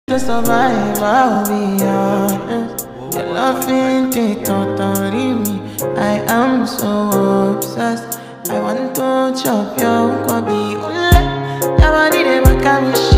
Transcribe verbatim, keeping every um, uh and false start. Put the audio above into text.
To survive, I'll be honest. Your love ain't it, totally me. I am so obsessed. I want to chop your kwabi. Your body, they make me